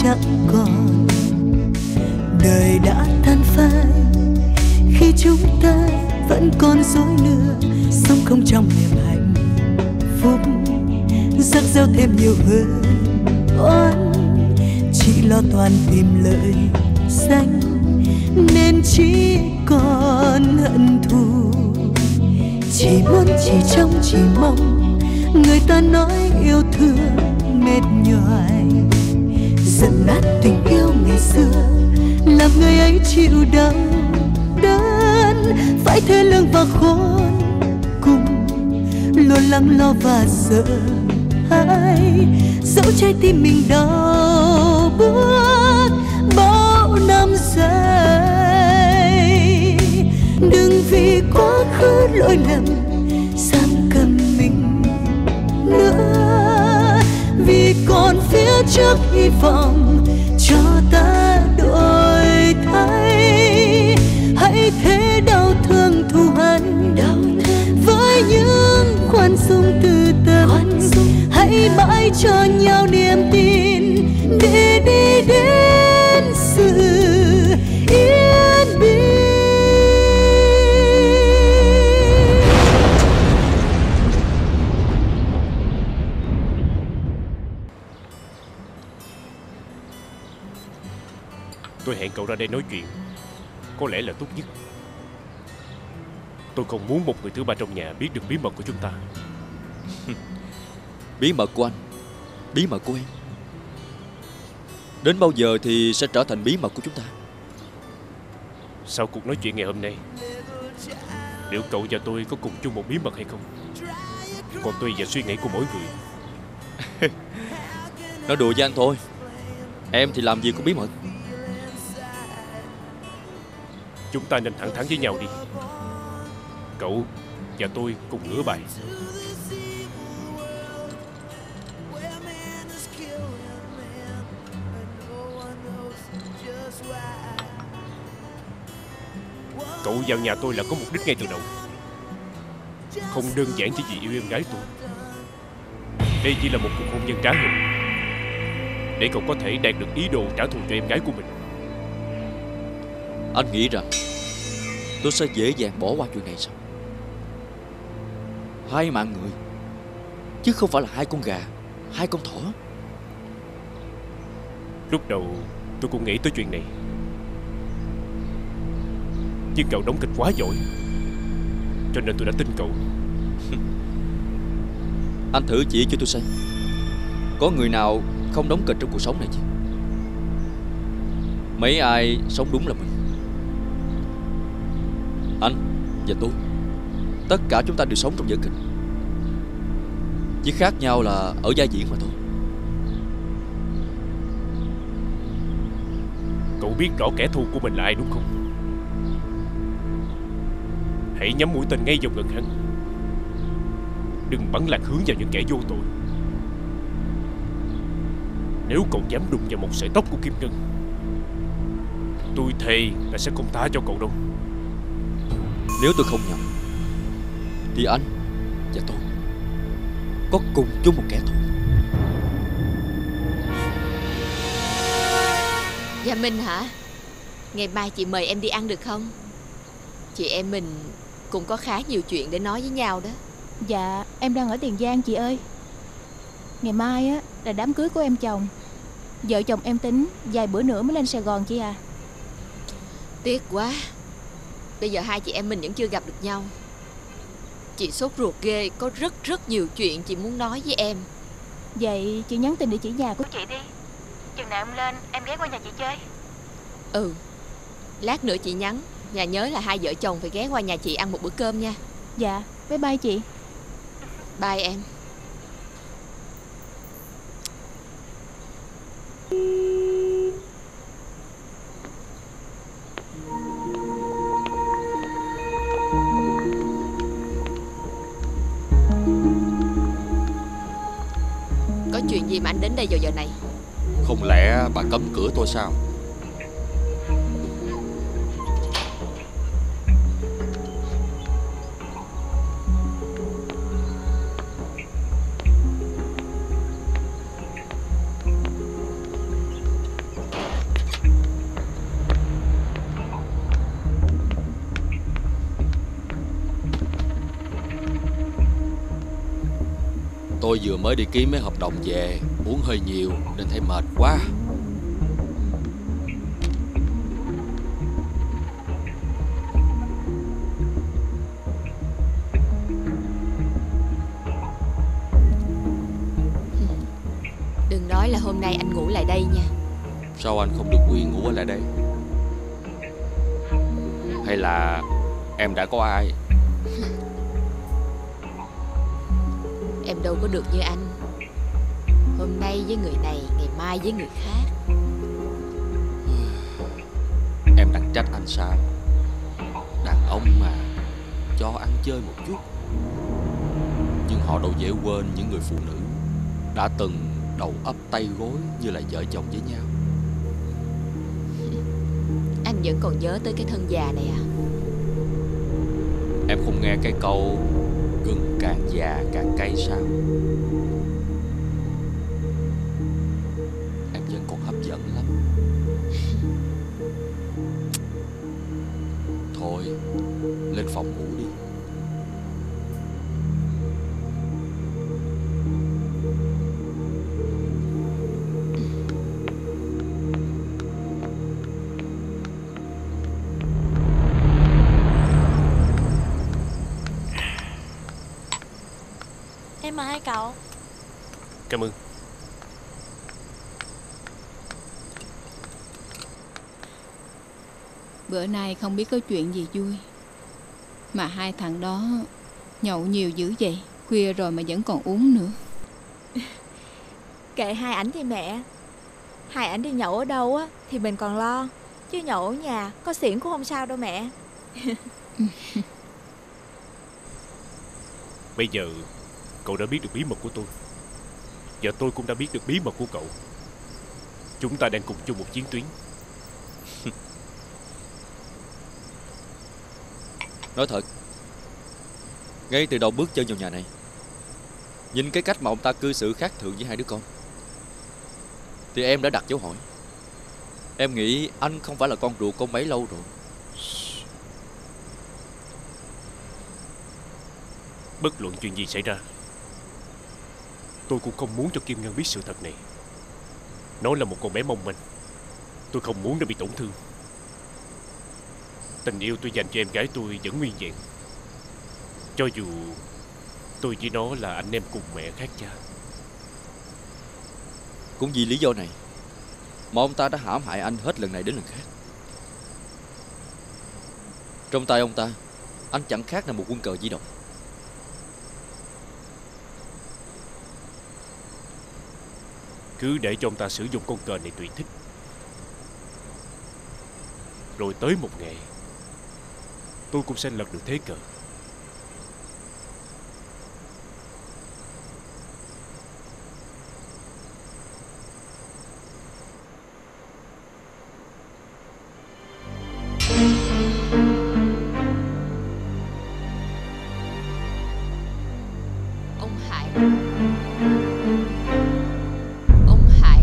chẳng còn. Đời đã tan phai khi chúng ta vẫn còn dối lừa, sống không trong niềm hạnh phúc, rắc rối thêm nhiều hơn oán, chỉ lo toàn tìm lợi danh nên chỉ còn hận thù. Chỉ muốn chỉ mong người ta nói yêu thương mệt nhoài, dần nát tình yêu ngày xưa, làm người ấy chịu đau đớn, phải thế lương và khốn cùng, luôn lắng lo và sợ hãi, dẫu trái tim mình đau buốt bao năm dài. Đừng vì quá khứ lỗi lầm giam cầm mình nữa, vì còn phía trước hy vọng cho ta đổi thay. Hãy thế đau thương thù hằn với những khoan dung từ tâm, hãy mãi cho nhau niềm tin để đi đến sự yên bình. Tôi hẹn cậu ra đây nói chuyện, có lẽ là tốt nhất. Tôi không muốn một người thứ ba trong nhà biết được bí mật của chúng ta. Bí mật của anh, bí mật của em, đến bao giờ thì sẽ trở thành bí mật của chúng ta? Sau cuộc nói chuyện ngày hôm nay, liệu cậu và tôi có cùng chung một bí mật hay không, còn tùy vào suy nghĩ của mỗi người. Nói đùa với anh thôi. Em thì làm gì có bí mật. Chúng ta nên thẳng thắn với nhau đi. Cậu và tôi cùng ngửa bài. Cậu vào nhà tôi là có mục đích ngay từ đầu, không đơn giản chỉ vì yêu em gái tôi. Đây chỉ là một cuộc hôn nhân trá hình, để cậu có thể đạt được ý đồ trả thù cho em gái của mình. Anh nghĩ rằng tôi sẽ dễ dàng bỏ qua chuyện này sao? 2 mạng người, chứ không phải là 2 con gà, 2 con thỏ. Lúc đầu tôi cũng nghĩ tới chuyện này, nhưng cậu đóng kịch quá giỏi, cho nên tôi đã tin cậu. Anh thử chỉ cho tôi xem, có người nào không đóng kịch trong cuộc sống này chứ? Mấy ai sống đúng là mình. Anh và tôi, tất cả chúng ta đều sống trong vở kịch, chỉ khác nhau là ở vai diễn mà thôi. Cậu biết rõ kẻ thù của mình là ai đúng không? Hãy nhắm mũi tên ngay vào ngực hắn, đừng bắn lạc hướng vào những kẻ vô tội. Nếu cậu dám đụng vào một sợi tóc của Kim Ngân, tôi thề là sẽ không tha cho cậu đâu. Nếu tôi không nhầm thì anh và tôi có cùng chung một kẻ thù. Dạ Minh hả? Ngày mai chị mời em đi ăn được không? Chị em mình cũng có khá nhiều chuyện để nói với nhau đó. Dạ em đang ở Tiền Giang chị ơi. Ngày mai á là đám cưới của em chồng. Vợ chồng em tính vài bữa nữa mới lên Sài Gòn chị à. Tiếc quá, bây giờ hai chị em mình vẫn chưa gặp được nhau. Chị sốt ruột ghê, có rất nhiều chuyện chị muốn nói với em. Vậy chị nhắn tin địa chỉ nhà của chị đi, chừng nào em lên em ghé qua nhà chị chơi. Ừ, lát nữa chị nhắn. Và nhớ là hai vợ chồng phải ghé qua nhà chị ăn một bữa cơm nha. Dạ, bye bye chị. Bye em. Có chuyện gì mà anh đến đây vào giờ này? Không lẽ bà cấm cửa tôi sao? Tôi vừa mới đi ký mấy hợp đồng về, uống hơi nhiều nên thấy mệt quá. Đừng nói là hôm nay anh ngủ lại đây nha. Sao anh không được quyền ngủ ở lại đây? Hay là em đã có ai? Em đâu có được như anh. Hôm nay với người này, ngày mai với người khác. Em đang trách anh sao? Đàn ông mà, cho ăn chơi một chút. Nhưng họ đâu dễ quên những người phụ nữ đã từng đầu ấp tay gối như là vợ chồng với nhau. Anh vẫn còn nhớ tới cái thân già này à? Em không nghe cái câu gừng càng già càng cay sao? Em vẫn còn hấp dẫn lắm. Thôi, lên phòng ngủ đi. Em mời hai cậu. Cảm ơn. Bữa nay không biết có chuyện gì vui mà hai thằng đó nhậu nhiều dữ vậy. Khuya rồi mà vẫn còn uống nữa. Kệ hai ảnh thì mẹ. Hai ảnh đi nhậu ở đâu á thì mình còn lo, chứ nhậu ở nhà có xỉn cũng không sao đâu mẹ. Bây giờ cậu đã biết được bí mật của tôi, và tôi cũng đã biết được bí mật của cậu. Chúng ta đang cùng chung một chiến tuyến. Nói thật, ngay từ đầu bước chân vào nhà này, nhìn cái cách mà ông ta cư xử khác thường với hai đứa con, thì em đã đặt dấu hỏi. Em nghĩ anh không phải là con ruột con mấy lâu rồi. Bất luận chuyện gì xảy ra, tôi cũng không muốn cho Kim Ngân biết sự thật này. Nó là một con bé mong manh. Tôi không muốn nó bị tổn thương. Tình yêu tôi dành cho em gái tôi vẫn nguyên vẹn, cho dù tôi với nó là anh em cùng mẹ khác cha. Cũng vì lý do này mà ông ta đã hãm hại anh hết lần này đến lần khác. Trong tay ông ta, anh chẳng khác là một quân cờ di động. Cứ để cho ông ta sử dụng con cờ này tùy thích. Rồi tới một ngày, tôi cũng sẽ lật được thế cờ. Ông Hải. Ông Hải.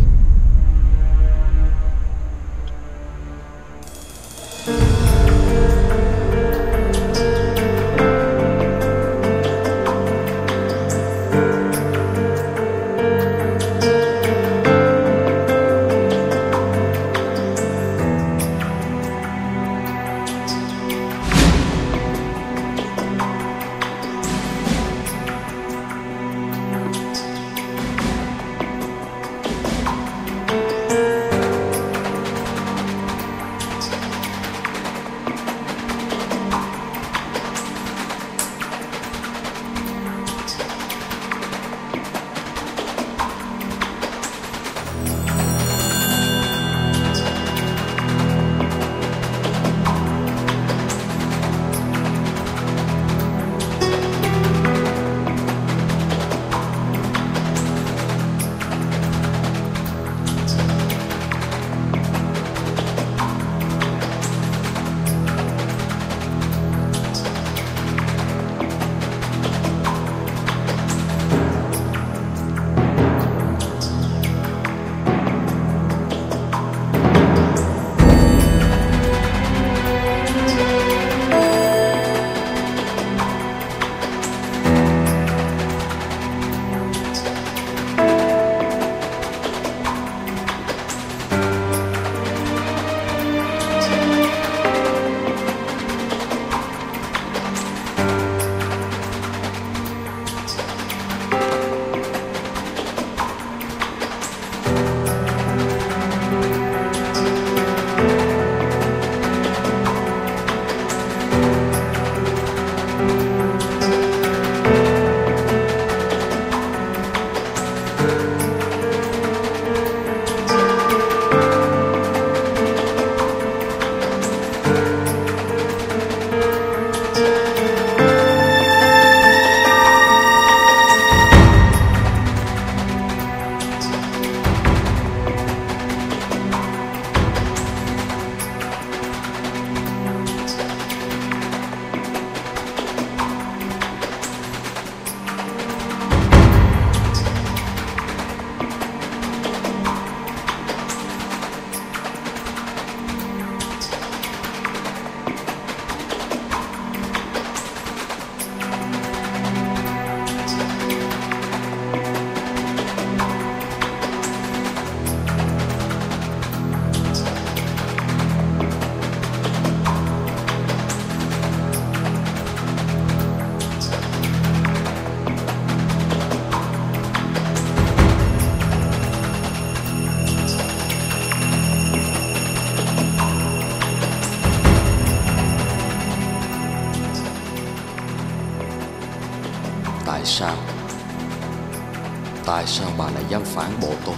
Tại sao bà lại dám phản bội tôi?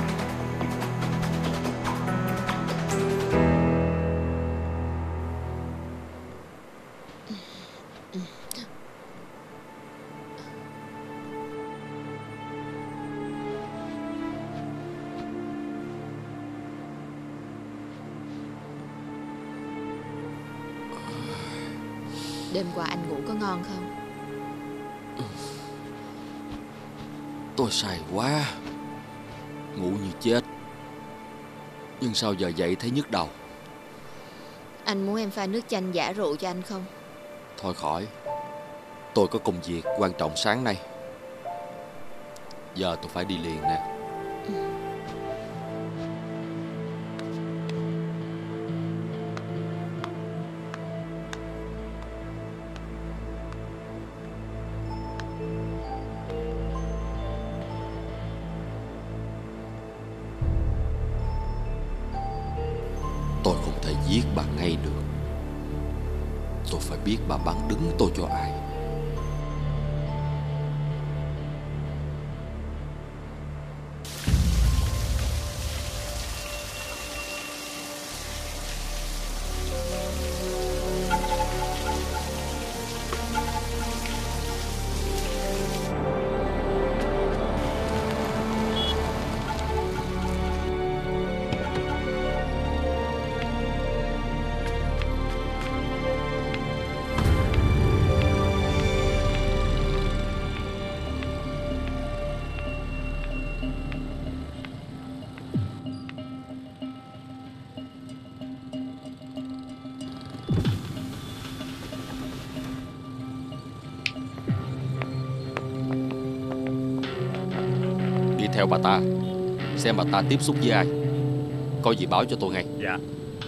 Đêm qua anh ngủ có ngon không? Tôi say quá, ngủ như chết. Nhưng sao giờ dậy thấy nhức đầu? Anh muốn em pha nước chanh giả rượu cho anh không? Thôi khỏi, tôi có công việc quan trọng sáng nay. Giờ tôi phải đi liền nè. Tôi không thể giết bà ngay được. Tôi phải biết bà bắn đứng tôi cho ai. Theo bà ta, xem bà ta tiếp xúc với ai. Có gì báo cho tôi ngay. Dạ.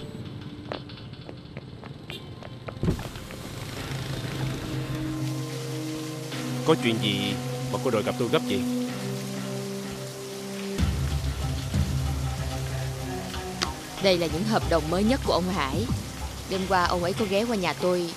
Có chuyện gì mà cô đòi gặp tôi gấp vậy? Đây là những hợp đồng mới nhất của ông Hải. Đêm qua ông ấy có ghé qua nhà tôi.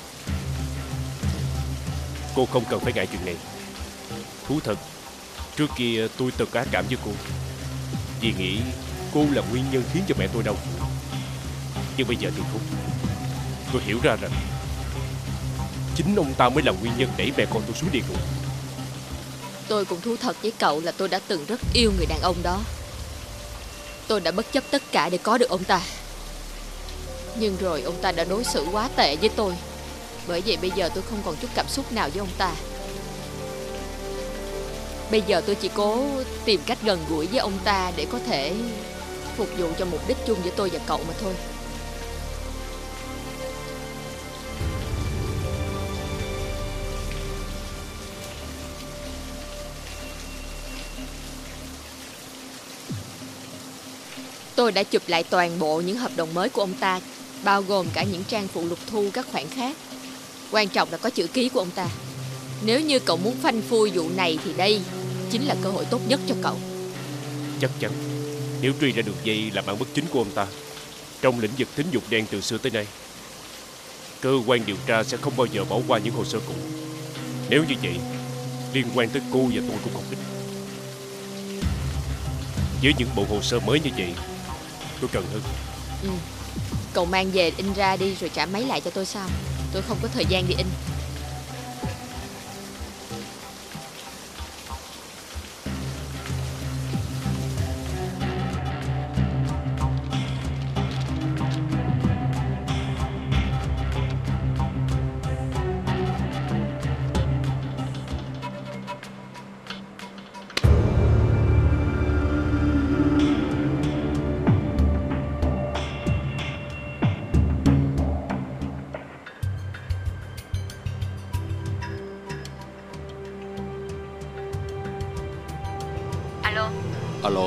Cô không cần phải ngại chuyện này. Thú thật, trước kia tôi từng có ác cảm với cô, vì nghĩ cô là nguyên nhân khiến cho mẹ tôi đau khổ. Nhưng bây giờ thì không. Tôi hiểu ra rằng chính ông ta mới là nguyên nhân đẩy mẹ con tôi xuống địa ngục. Tôi cũng thú thật với cậu là tôi đã từng rất yêu người đàn ông đó. Tôi đã bất chấp tất cả để có được ông ta. Nhưng rồi ông ta đã đối xử quá tệ với tôi. Bởi vậy bây giờ tôi không còn chút cảm xúc nào với ông ta. Bây giờ tôi chỉ cố tìm cách gần gũi với ông ta để có thể phục vụ cho mục đích chung giữa tôi và cậu mà thôi. Tôi đã chụp lại toàn bộ những hợp đồng mới của ông ta, bao gồm cả những trang phụ lục thu các khoản khác. Quan trọng là có chữ ký của ông ta. Nếu như cậu muốn phanh phui vụ này thì đây chính là cơ hội tốt nhất cho cậu. Chắc chắn nếu truy ra được dây làm ăn bất chính của ông ta trong lĩnh vực tín dụng đen từ xưa tới nay, cơ quan điều tra sẽ không bao giờ bỏ qua những hồ sơ cũ. Nếu như vậy, liên quan tới cô và tôi cũng không ít. Với những bộ hồ sơ mới như vậy, tôi cần hơn. Cậu mang về in ra đi rồi trả máy lại cho tôi sao? Tôi không có thời gian đi in. Alo.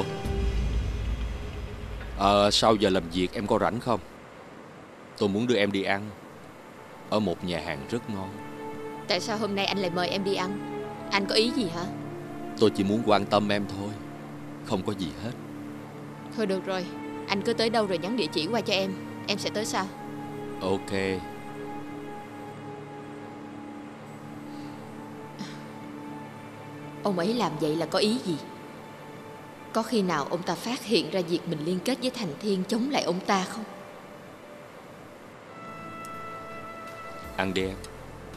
Sau giờ làm việc em có rảnh không? Tôi muốn đưa em đi ăn ở một nhà hàng rất ngon. Tại sao hôm nay anh lại mời em đi ăn? Anh có ý gì hả? Tôi chỉ muốn quan tâm em thôi, không có gì hết. Thôi được rồi, anh cứ tới đâu rồi nhắn địa chỉ qua cho em sẽ tới sau. Ok. Ông ấy làm vậy là có ý gì? Có khi nào ông ta phát hiện ra việc mình liên kết với Thành Thiên chống lại ông ta không? Ăn đi em.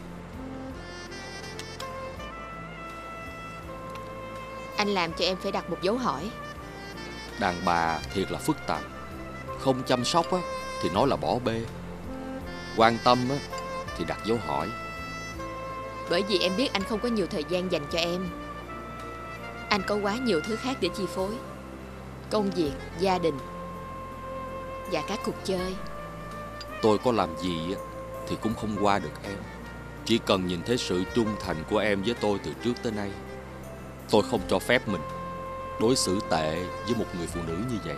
Anh làm cho em phải đặt một dấu hỏi. Đàn bà thiệt là phức tạp. Không chăm sóc á thì nói là bỏ bê, quan tâm á thì đặt dấu hỏi. Bởi vì em biết anh không có nhiều thời gian dành cho em. Anh có quá nhiều thứ khác để chi phối: công việc, gia đình và các cuộc chơi. Tôi có làm gì á thì cũng không qua được em. Chỉ cần nhìn thấy sự trung thành của em với tôi từ trước tới nay, tôi không cho phép mình đối xử tệ với một người phụ nữ như vậy.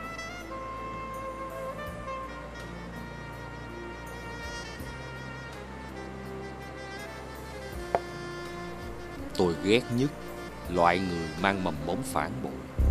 Tôi ghét nhất loại người mang mầm mống phản bội.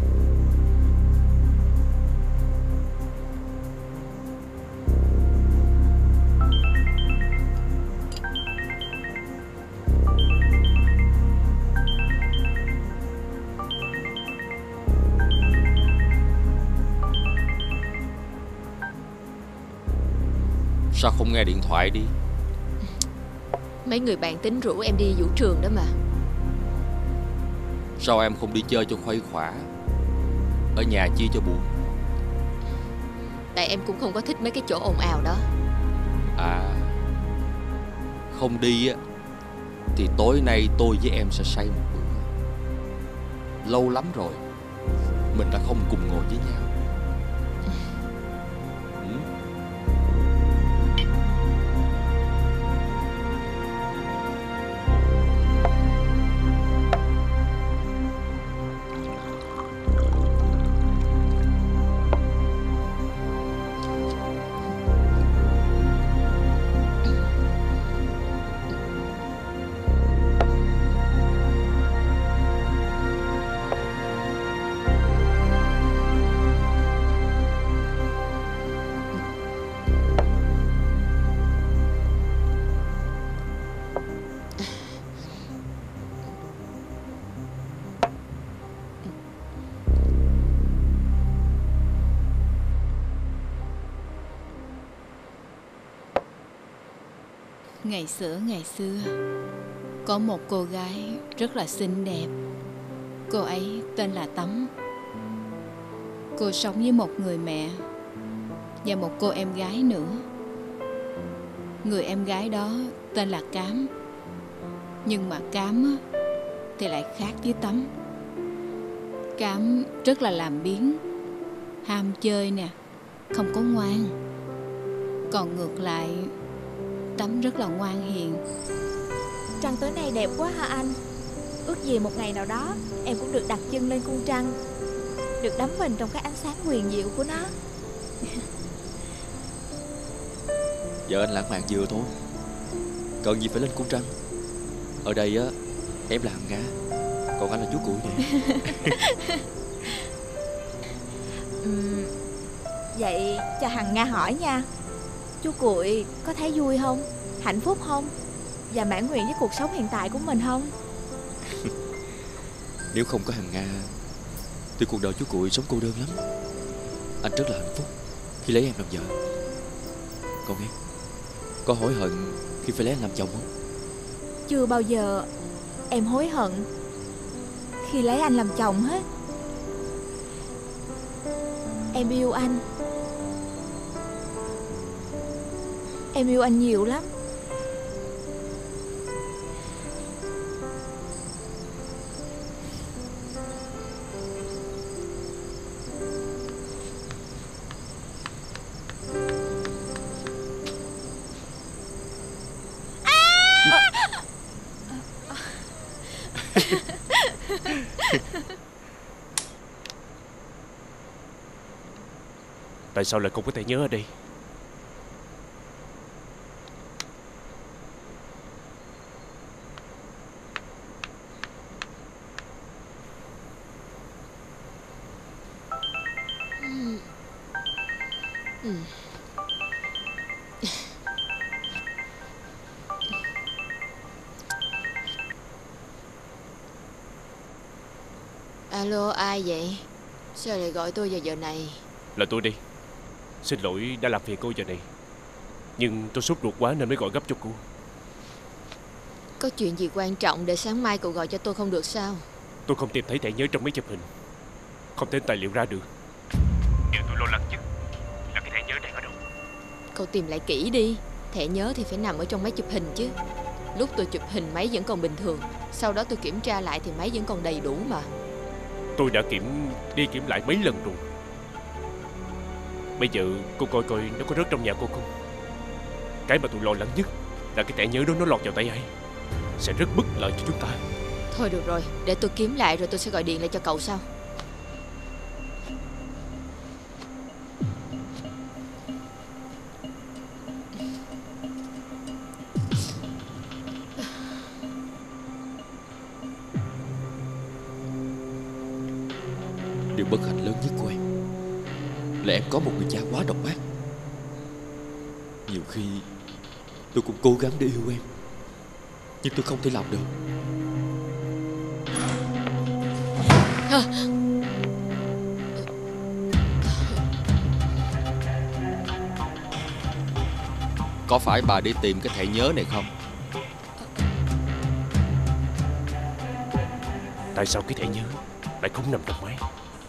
Sao không nghe điện thoại đi? Mấy người bạn tính rủ em đi vũ trường đó mà. Sao em không đi chơi cho khuây khỏa, ở nhà chi cho buồn? Tại em cũng không có thích mấy cái chỗ ồn ào đó. À, không đi á thì tối nay tôi với em sẽ say một bữa. Lâu lắm rồi mình đã không cùng ngồi với nhau. Ngày xưa có một cô gái rất là xinh đẹp. Cô ấy tên là Tấm. Cô sống với một người mẹ và một cô em gái nữa. Người em gái đó tên là Cám. Nhưng mà Cám á, thì lại khác với Tấm. Cám rất là làm biếng, ham chơi nè, không có ngoan. Còn ngược lại, Tấm rất là ngoan hiền. Trăng tối nay đẹp quá hả anh? Ước gì một ngày nào đó em cũng được đặt chân lên cung trăng, được đắm mình trong cái ánh sáng huyền diệu của nó. Giờ anh lãng mạn vừa thôi, cần gì phải lên cung trăng. Ở đây á, em là Hằng Nga, còn anh là chú Cuội nè. Vậy cho Hằng Nga hỏi nha, chú Cuội có thấy vui không, hạnh phúc không, và mãn nguyện với cuộc sống hiện tại của mình không? Nếu không có Hằng Nga thì cuộc đời chú Cuội sống cô đơn lắm. Anh rất là hạnh phúc khi lấy em làm vợ. Còn em, có hối hận khi phải lấy anh làm chồng không? Chưa bao giờ em hối hận khi lấy anh làm chồng hết. Em yêu anh. Em yêu anh nhiều lắm. Tại sao lại không có thể nhớ ở đây? Alo, ai vậy? Sao lại gọi tôi vào giờ này? Là tôi đi. Xin lỗi đã làm phiền cô giờ này, nhưng tôi sốt ruột quá nên mới gọi gấp cho cô. Có chuyện gì quan trọng để sáng mai cậu gọi cho tôi không được sao? Tôi không tìm thấy thẻ nhớ trong máy chụp hình, không thêm tài liệu ra được. Điều tôi lo lắng nhất là cái thẻ nhớ đang ở đâu. Cậu tìm lại kỹ đi. Thẻ nhớ thì phải nằm ở trong máy chụp hình chứ. Lúc tôi chụp hình máy vẫn còn bình thường, sau đó tôi kiểm tra lại thì máy vẫn còn đầy đủ mà. Tôi đã đi kiểm lại mấy lần rồi. Bây giờ cô coi coi nó có rớt trong nhà cô không. Cái mà tôi lo lắng nhất là cái thẻ nhớ đó nó lọt vào tay ai, sẽ rất bất lợi cho chúng ta. Thôi được rồi, để tôi kiếm lại rồi tôi sẽ gọi điện lại cho cậu sau. Điều bất hạnh lớn nhất của em là em có một người cha quá độc ác. Nhiều khi tôi cũng cố gắng để yêu em, nhưng tôi không thể làm được. Có phải bà đi tìm cái thẻ nhớ này không? Tại sao cái thẻ nhớ lại không nằm trong máy?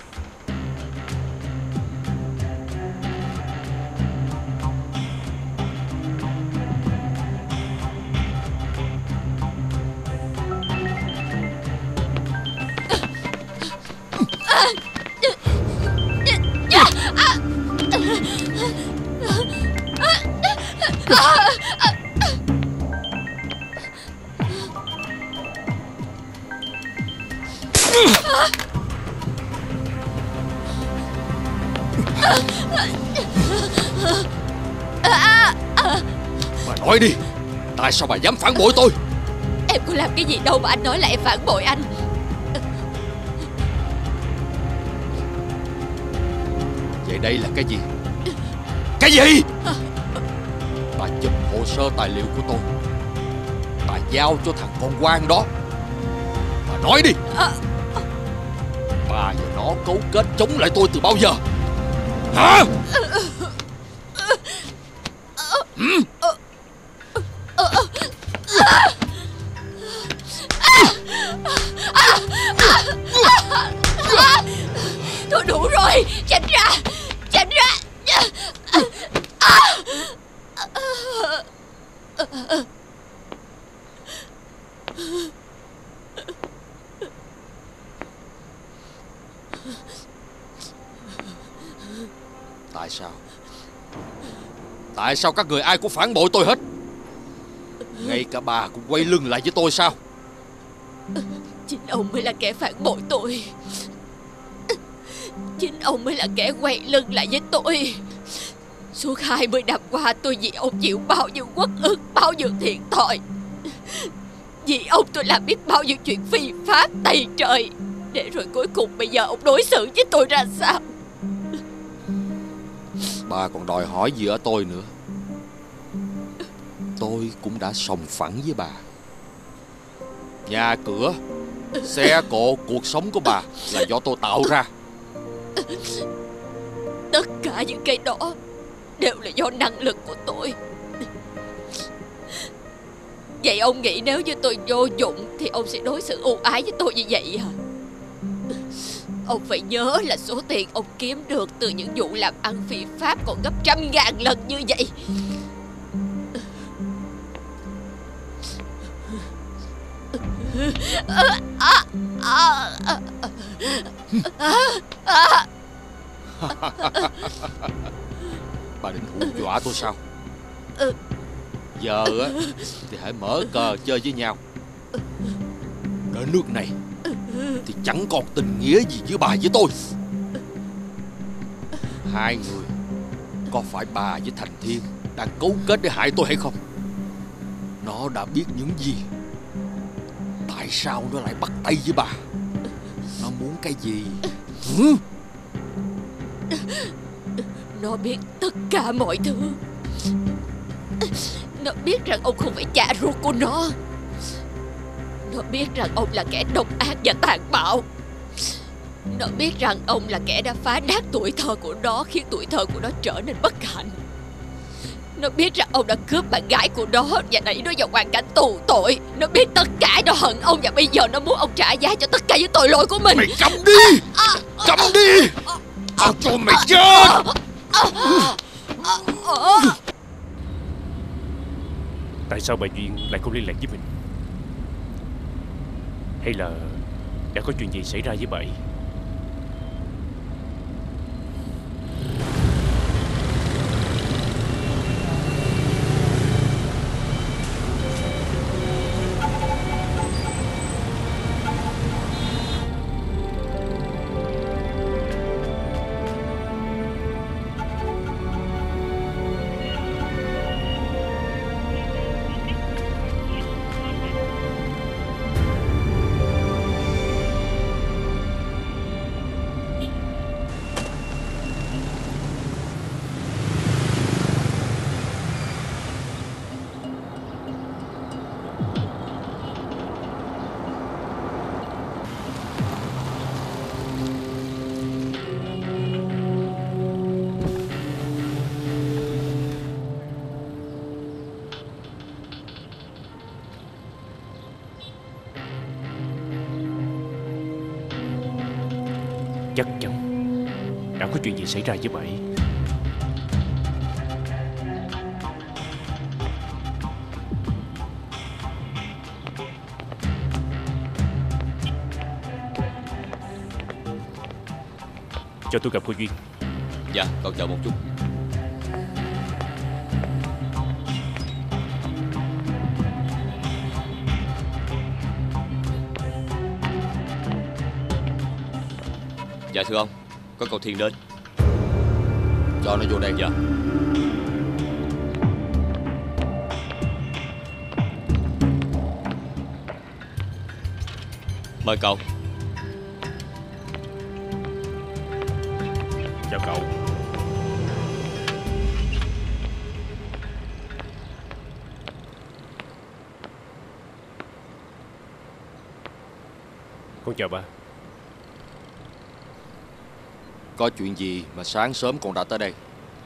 Bà nói đi, tại sao bà dám phản bội tôi? Em có làm cái gì đâu mà anh nói là em phản bội anh. Vậy đây là cái gì? Cái gì? Bà chụp hồ sơ tài liệu của tôi, bà giao cho thằng con quan đó. Bà nói đi, bà và nó cấu kết chống lại tôi từ bao giờ? Hả? Thôi đủ rồi, tránh ra, tránh ra. Tại sao? Tại sao các người ai cũng phản bội tôi hết? Ngay cả bà cũng quay lưng lại với tôi sao? Chính ông mới là kẻ phản bội tôi. Chính ông mới là kẻ quay lưng lại với tôi. Suốt 20 năm qua tôi vì ông chịu bao nhiêu uất ức, bao nhiêu thiệt thòi. Vì ông tôi làm biết bao nhiêu chuyện phi pháp tày trời. Để rồi cuối cùng bây giờ ông đối xử với tôi ra sao? Bà còn đòi hỏi gì ở tôi nữa? Tôi cũng đã sòng phẳng với bà. Nhà cửa, xe cộ, cuộc sống của bà là do tôi tạo ra. Tất cả những cái đó đều là do năng lực của tôi. Vậy ông nghĩ nếu như tôi vô dụng thì ông sẽ đối xử ưu ái với tôi như vậy hả? Ông phải nhớ là số tiền ông kiếm được từ những vụ làm ăn phi pháp còn gấp 100.000 lần như vậy. Bà định hù dọa tôi sao? Giờ á thì hãy mở cờ chơi với nhau. Ở nước này thì chẳng còn tình nghĩa gì giữa bà với tôi. Hai người, có phải bà với Thành Thiên đang cấu kết để hại tôi hay không? Nó đã biết những gì? Tại sao nó lại bắt tay với bà? Nó muốn cái gì? Nó biết tất cả mọi thứ. Nó biết rằng ông không phải cha ruột của nó. Nó biết rằng ông là kẻ độc ác và tàn bạo. Nó biết rằng ông là kẻ đã phá nát tuổi thơ của nó, khiến tuổi thơ của nó trở nên bất hạnh. Nó biết rằng ông đã cướp bạn gái của nó và đẩy nó vào hoàn cảnh tù tội. Nó biết tất cả, nó hận ông, và bây giờ nó muốn ông trả giá cho tất cả những tội lỗi của mình. Mày câm đi! Câm đi! Tao cho mày chết! Tại sao bà Duyên lại không liên lạc với mình? Hay là đã có chuyện gì xảy ra với bà ấy? Chắc chắn đã có chuyện gì xảy ra với bà ấy. Cho tôi gặp cô Duyên. Dạ, cậu chờ một chút. Dạ thưa ông, có cậu Thiên đến. Cho nó vô đây. Dạ. Mời cậu. Chào cậu. Con chào ba. Có chuyện gì mà sáng sớm con đã tới đây?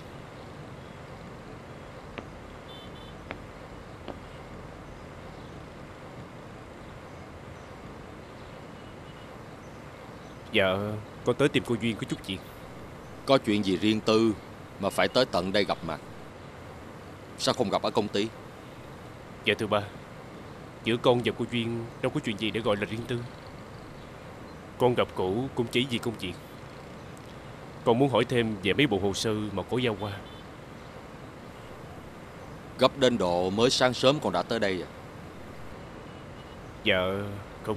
Dạ, con tới tìm cô Duyên có chút chuyện. Có chuyện gì riêng tư mà phải tới tận đây gặp mặt? Sao không gặp ở công ty? Dạ thưa ba, giữa con và cô Duyên đâu có chuyện gì để gọi là riêng tư. Con gặp cổ cũng chỉ vì công việc. Con muốn hỏi thêm về mấy bộ hồ sơ mà cổ giao qua. Gấp đến độ mới sáng sớm con đã tới đây à? Dạ không.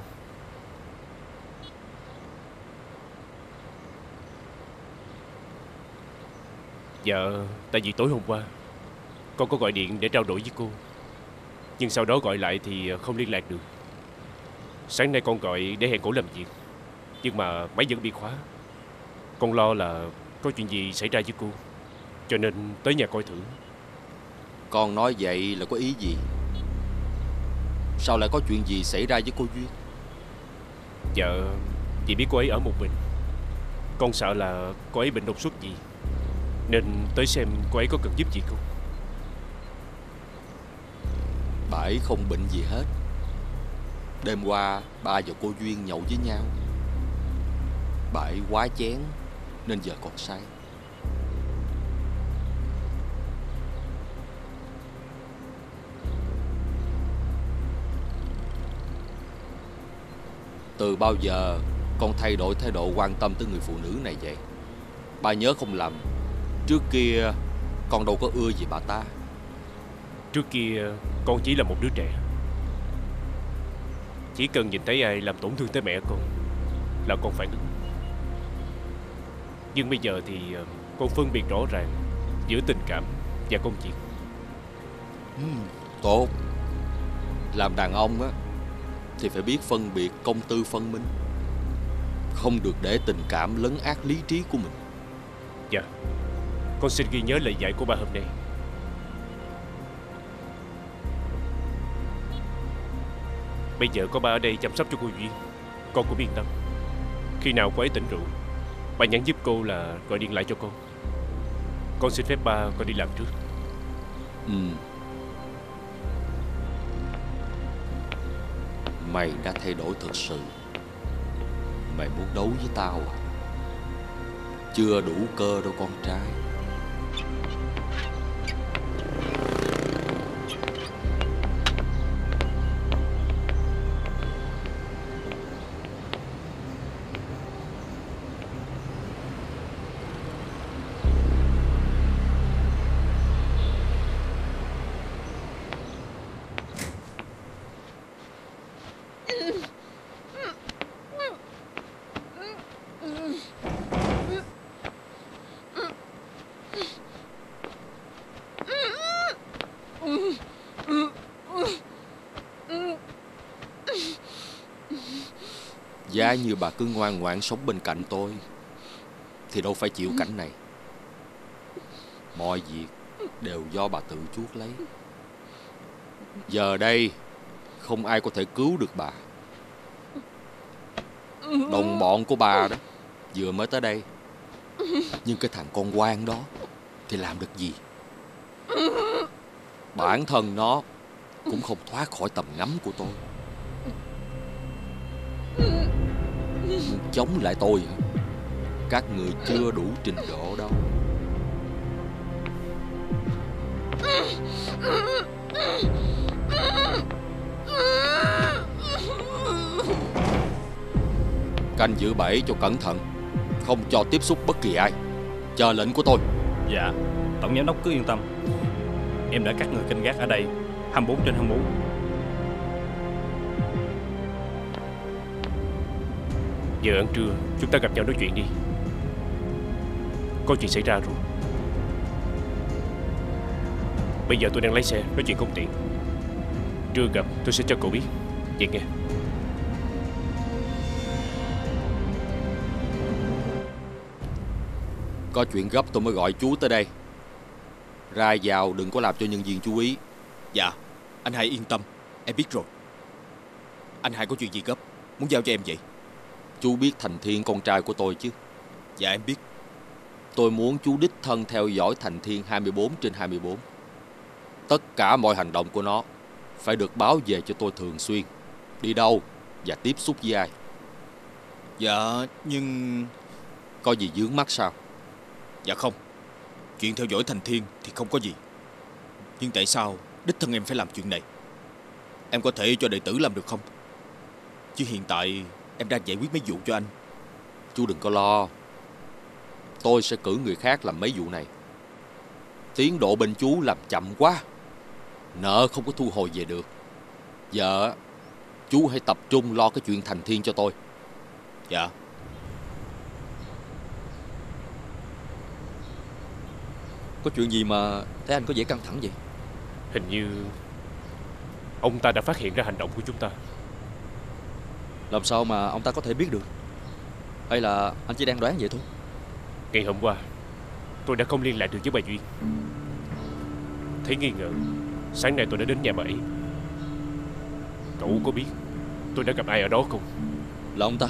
Dạ, tại vì tối hôm qua con có gọi điện để trao đổi với cô, nhưng sau đó gọi lại thì không liên lạc được. Sáng nay con gọi để hẹn cổ làm việc, nhưng mà máy vẫn bị khóa. Con lo là có chuyện gì xảy ra với cô, cho nên tới nhà coi thử. Con nói vậy là có ý gì? Sao lại có chuyện gì xảy ra với cô Duyên? Dạ, vì biết cô ấy ở một mình. Con sợ là cô ấy bệnh đột xuất gì, nên tới xem cô ấy có cần giúp gì không. Bà ấy không bệnh gì hết. Đêm qua ba và cô Duyên nhậu với nhau. Bà ấy quá chén nên giờ còn say. Từ bao giờ con thay đổi thái độ quan tâm tới người phụ nữ này vậy? Ba nhớ không lầm, trước kia con đâu có ưa gì bà ta. Trước kia con chỉ là một đứa trẻ, chỉ cần nhìn thấy ai làm tổn thương tới mẹ con là con phản ứng. Nhưng bây giờ thì con phân biệt rõ ràng giữa tình cảm và công việc. Tốt. Làm đàn ông á thì phải biết phân biệt công tư phân minh, không được để tình cảm lấn át lý trí của mình. Dạ, con xin ghi nhớ lời dạy của ba hôm nay. Bây giờ có ba ở đây chăm sóc cho cô Duyên, con cũng yên tâm. Khi nào cô ấy tỉnh rượu, bà nhắn giúp cô là gọi điện lại cho con. Con xin phép ba con đi làm trước. Mày đã thay đổi thật sự. Mày muốn đấu với tao à? Chưa đủ cơ đâu con trai. Giá như bà cứ ngoan ngoãn sống bên cạnh tôi thì đâu phải chịu cảnh này. Mọi việc đều do bà tự chuốc lấy. Giờ đây không ai có thể cứu được bà. Đồng bọn của bà đó vừa mới tới đây, nhưng cái thằng con quan đó thì làm được gì? Bản thân nó cũng không thoát khỏi tầm ngắm của tôi. Chống lại tôi hả? Các người chưa đủ trình độ đâu. Canh giữ bẫy cho cẩn thận, không cho tiếp xúc bất kỳ ai. Chờ lệnh của tôi. Dạ, tổng giám đốc cứ yên tâm. Em đã cắt người canh gác ở đây 24/24. Giờ ăn trưa chúng ta gặp nhau nói chuyện đi. Có chuyện xảy ra rồi. Bây giờ tôi đang lái xe, nói chuyện không tiện. Trưa gặp tôi sẽ cho cậu biết. Vậy nghe. Có chuyện gấp tôi mới gọi chú tới đây. Ra vào đừng có làm cho nhân viên chú ý. Dạ, anh hai yên tâm, em biết rồi. Anh hai có chuyện gì gấp muốn giao cho em vậy? Chú biết Thành Thiên con trai của tôi chứ? Dạ em biết. Tôi muốn chú đích thân theo dõi Thành Thiên 24/24. Tất cả mọi hành động của nó phải được báo về cho tôi thường xuyên. Đi đâu và tiếp xúc với ai. Dạ, nhưng... Có gì vướng mắc sao? Dạ không. Chuyện theo dõi Thành Thiên thì không có gì. Nhưng tại sao đích thân em phải làm chuyện này? Em có thể cho đệ tử làm được không? Chứ hiện tại em đang giải quyết mấy vụ cho anh. Chú đừng có lo. Tôi sẽ cử người khác làm mấy vụ này. Tiến độ bên chú làm chậm quá. Nợ không có thu hồi về được. Giờ chú hãy tập trung lo cái chuyện Thành Thiên cho tôi. Dạ. Có chuyện gì mà thấy anh có vẻ căng thẳng vậy? Hình như ông ta đã phát hiện ra hành động của chúng ta. Làm sao mà ông ta có thể biết được? Hay là anh chỉ đang đoán vậy thôi? Ngày hôm qua tôi đã không liên lạc được với bà Duyên. Thấy nghi ngờ, sáng nay tôi đã đến nhà bà ấy. Cậu có biết tôi đã gặp ai ở đó không? Là ông ta.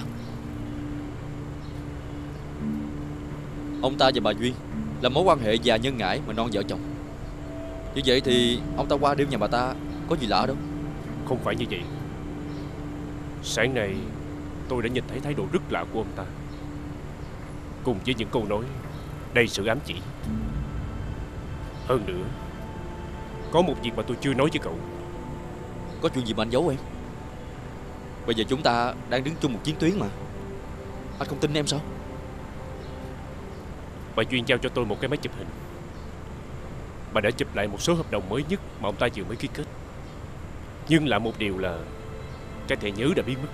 Ông ta và bà Duyên là mối quan hệ già nhân ngãi mà non vợ chồng. Như vậy thì ông ta qua đêm nhà bà ta có gì lạ đâu. Không phải như vậy. Sáng nay tôi đã nhìn thấy thái độ rất lạ của ông ta, cùng với những câu nói đầy sự ám chỉ. Hơn nữa, có một việc mà tôi chưa nói với cậu. Có chuyện gì mà anh giấu em? Bây giờ chúng ta đang đứng chung một chiến tuyến mà. Anh không tin em sao? Bà Duyên giao cho tôi một cái máy chụp hình. Bà đã chụp lại một số hợp đồng mới nhất mà ông ta vừa mới ký kết. Nhưng lạ một điều là cái thẻ nhớ đã biến mất.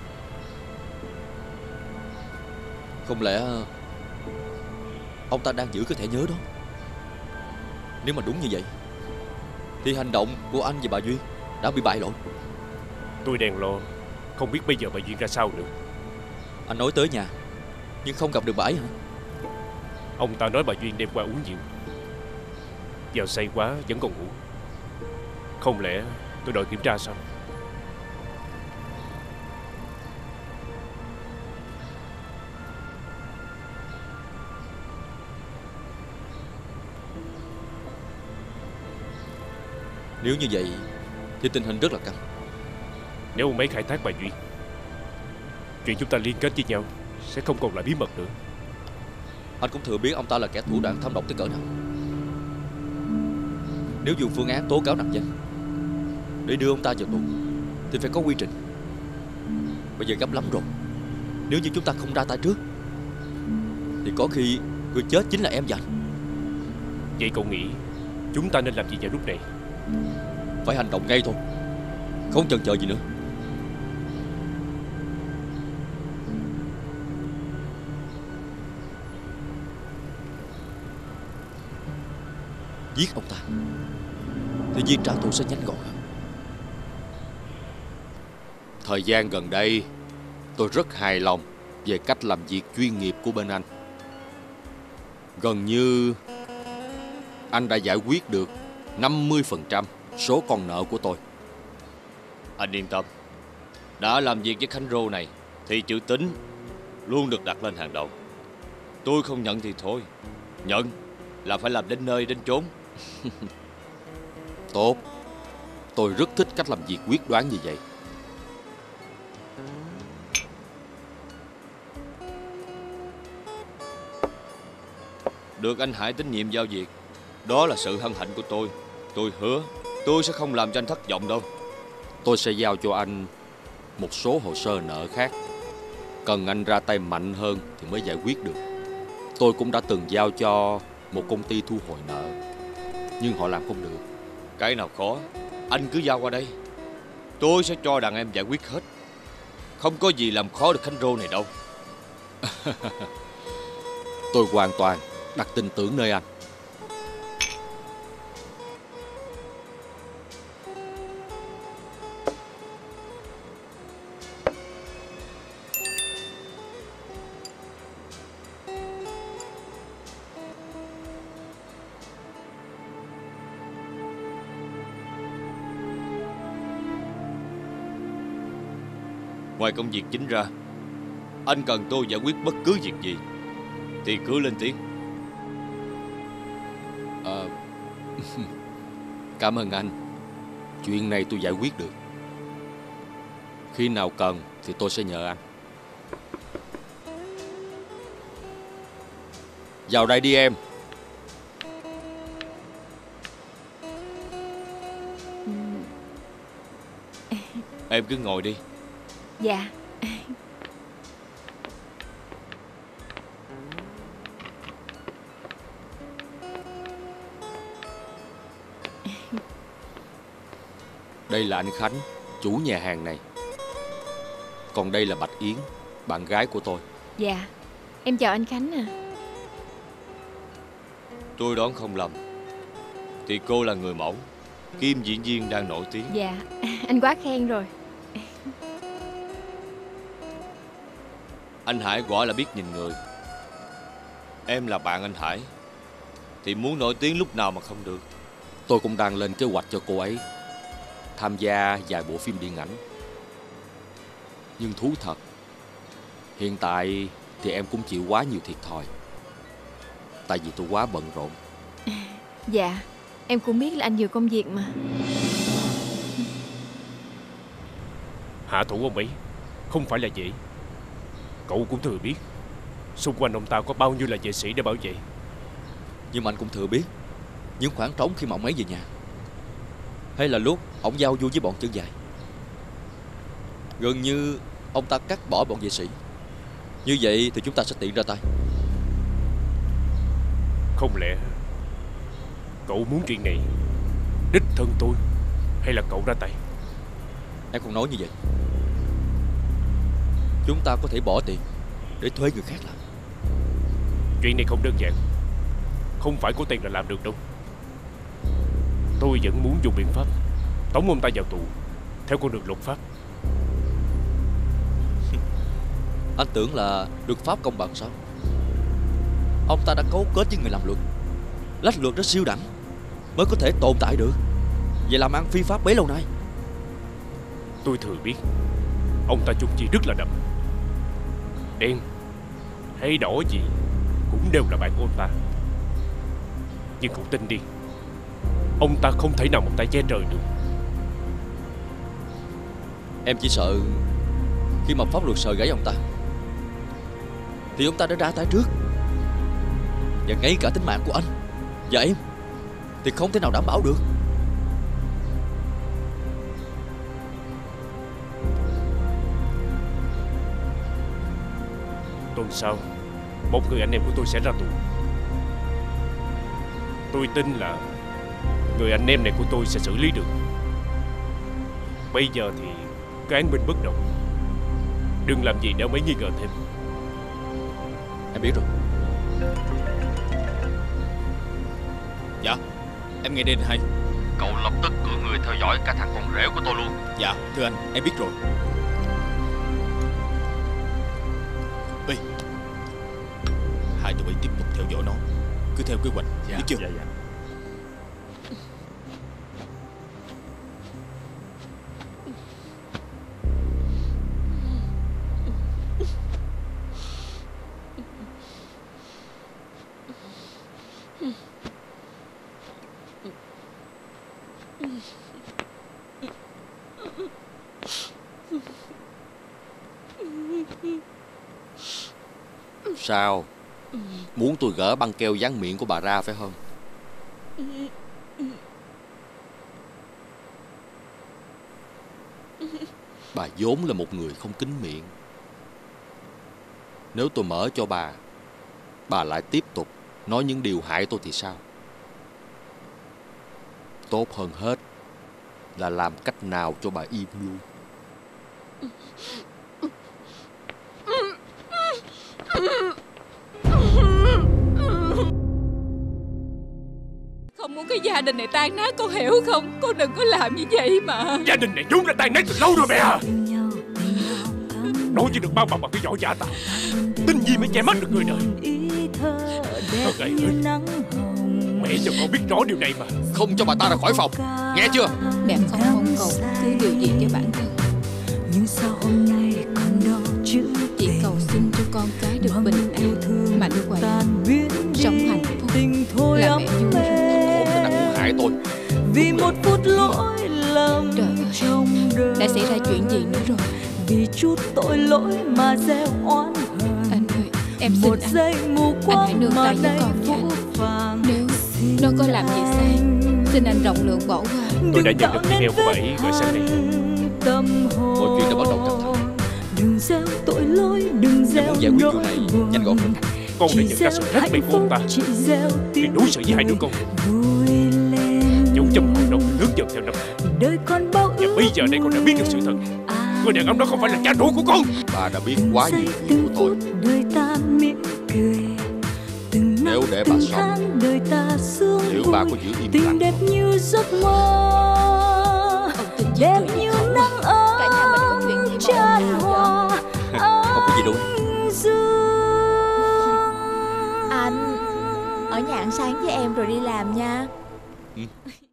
Không lẽ ông ta đang giữ cái thẻ nhớ đó? Nếu mà đúng như vậy thì hành động của anh và bà Duyên đã bị bại lộ. Tôi đang lo không biết bây giờ bà Duyên ra sao nữa. Anh nói tới nhà nhưng không gặp được bà ấy hả? Ông ta nói bà Duyên đêm qua uống nhiều, giờ say quá vẫn còn ngủ. Không lẽ tôi đòi kiểm tra sao? Nếu như vậy thì tình hình rất là căng. Nếu ông ấy khai thác bà Duyên, chuyện chúng ta liên kết với nhau sẽ không còn là bí mật nữa. Anh cũng thừa biết ông ta là kẻ thủ đoạn thâm độc tới cỡ nào. Nếu dùng phương án tố cáo nặng danh để đưa ông ta vào tù thì phải có quy trình. Bây giờ gấp lắm rồi. Nếu như chúng ta không ra tay trước thì có khi người chết chính là em và anh. Vậy cậu nghĩ chúng ta nên làm gì vào lúc này? Phải hành động ngay thôi, không chần chờ gì nữa. Giết ông ta thì việc trả thù sẽ nhanh gọn hơn. Thời gian gần đây, tôi rất hài lòng về cách làm việc chuyên nghiệp của bên anh. Gần như anh đã giải quyết được 50% số con nợ của tôi. Anh yên tâm, đã làm việc với Khánh Rô này thì chữ tín luôn được đặt lên hàng đầu. Tôi không nhận thì thôi, nhận là phải làm đến nơi đến chốn. Tốt, tôi rất thích cách làm việc quyết đoán như vậy. Được anh Hải tín nhiệm giao việc, đó là sự hân hạnh của tôi. Tôi hứa tôi sẽ không làm cho anh thất vọng đâu. Tôi sẽ giao cho anh một số hồ sơ nợ khác. Cần anh ra tay mạnh hơn thì mới giải quyết được. Tôi cũng đã từng giao cho một công ty thu hồi nợ, nhưng họ làm không được. Cái nào khó, anh cứ giao qua đây. Tôi sẽ cho đàn em giải quyết hết. Không có gì làm khó được Khánh Rô này đâu. Tôi hoàn toàn đặt tin tưởng nơi anh. Ngoài công việc chính ra, anh cần tôi giải quyết bất cứ việc gì thì cứ lên tiếng. Cảm ơn anh. Chuyện này tôi giải quyết được. Khi nào cần thì tôi sẽ nhờ anh. Vào đây đi em. Em cứ ngồi đi. Dạ. Đây là anh Khánh, chủ nhà hàng này. Còn đây là Bạch Yến, bạn gái của tôi. Dạ, em chào anh Khánh à. Tôi đoán không lầm thì cô là người mẫu, kim diễn viên đang nổi tiếng. Dạ, anh quá khen rồi. Anh Hải quả là biết nhìn người. Em là bạn anh Hải thì muốn nổi tiếng lúc nào mà không được. Tôi cũng đang lên kế hoạch cho cô ấy tham gia vài bộ phim điện ảnh. Nhưng thú thật, hiện tại thì em cũng chịu quá nhiều thiệt thòi. Tại vì tôi quá bận rộn. Dạ, em cũng biết là anh nhiều công việc mà. Hạ thủ ông ấy không phải là dễ. Cậu cũng thừa biết xung quanh ông ta có bao nhiêu là vệ sĩ để bảo vệ. Nhưng mà anh cũng thừa biết những khoảng trống khi mà ông ấy về nhà, hay là lúc ông giao du với bọn chân dài, gần như ông ta cắt bỏ bọn vệ sĩ. Như vậy thì chúng ta sẽ tiện ra tay. Không lẽ cậu muốn chuyện này đích thân tôi hay là cậu ra tay? Em không nói như vậy. Chúng ta có thể bỏ tiền để thuê người khác làm. Chuyện này không đơn giản. Không phải có tiền là làm được đâu. Tôi vẫn muốn dùng biện pháp tống ông ta vào tù theo con đường luật pháp. Anh tưởng là luật pháp công bằng sao? Ông ta đã cấu kết với người làm luật, lách luật rất siêu đẳng mới có thể tồn tại được. Vậy làm ăn phi pháp bấy lâu nay. Tôi thừa biết ông ta chung chi rất là đậm. Đen hay đỏ gì cũng đều là bạn của ông ta. Nhưng cậu tin đi, Ông ta không thể nào một tay che trời được. Em chỉ sợ khi mà pháp luật sờ gáy ông ta thì ông ta đã ra tay trước, và ngay cả tính mạng của anh và em thì không thể nào đảm bảo được. Tuần sau, một người anh em của tôi sẽ ra tù. Tôi tin là người anh em này của tôi sẽ xử lý được. Bây giờ thì cứ án binh bất động, đừng làm gì để ông ấy nghi ngờ thêm. Em biết rồi. Dạ, em nghe đây hay. Cậu lập tức cử người theo dõi cả thằng con rể của tôi luôn. Dạ, thưa anh, em biết rồi. Ê, hai tụi bay tiếp tục theo dõi nó, cứ theo kế hoạch, biết chưa? Dạ. Sao? Muốn tôi gỡ băng keo dán miệng của bà ra phải không? Bà vốn là một người không kín miệng. Nếu tôi mở cho bà lại tiếp tục nói những điều hại tôi thì sao? Tốt hơn hết là làm cách nào cho bà im luôn. Không muốn cái gia đình này tan nát, con hiểu không? Con đừng có làm như vậy mà. Gia đình này vốn đã tan nát từ lâu rồi mẹ à. Nói chỉ được bao bọc bằng cái vỏ giả tạo, tin gì mới che mắt được người đời. Thật gầy hơn. Mẹ cho con biết rõ điều này mà. Không cho bà ta ra khỏi phòng, nghe chưa? Mẹ không mong cầu cứ điều gì cho bản thân, nhưng sao hôm nay còn đau chữ chỉ cầu xin cho con cái được bình an, mạnh khỏe, sống hạnh phúc, là mẹ vui rồi. Không thể nào muốn hại tôi. vì một phút lỗi lầm trong đời. Đã xảy ra chuyện gì nữa rồi? Vì chút tội lỗi mà gieo oán hờn. Anh ơi, em xin một giây mù quáng, anh hãy nương tay với con cho anh. Nếu nó có làm gì sai, xin anh rộng lượng bỏ qua. Tôi đã nhận được email của bà ấy gửi sang đây. Mọi chuyện đã bắt đầu căng thẳng. Đừng gieo tội lỗi, đừng gieo Em muốn giải quyết chuyện này nhanh gọn. Con đã nhận ra sự khác biệt của ông ta khi đối xử với hai đứa con. Dấu chấm hỏi đâu lớn dần theo năm. Và bây giờ đây con đã biết được sự thật. Người đàn ông đó không phải là cha ruột của con. Bà đã biết quá nhiều chuyện của tôi. Nếu để bà sống, liệu bà có giữ im lặng? Đẹp như giấc mơ, đẹp như nắng ấm tràn hoa. Không có gì đâu. Anh ở nhà ăn sáng với em rồi đi làm nha. Ừ.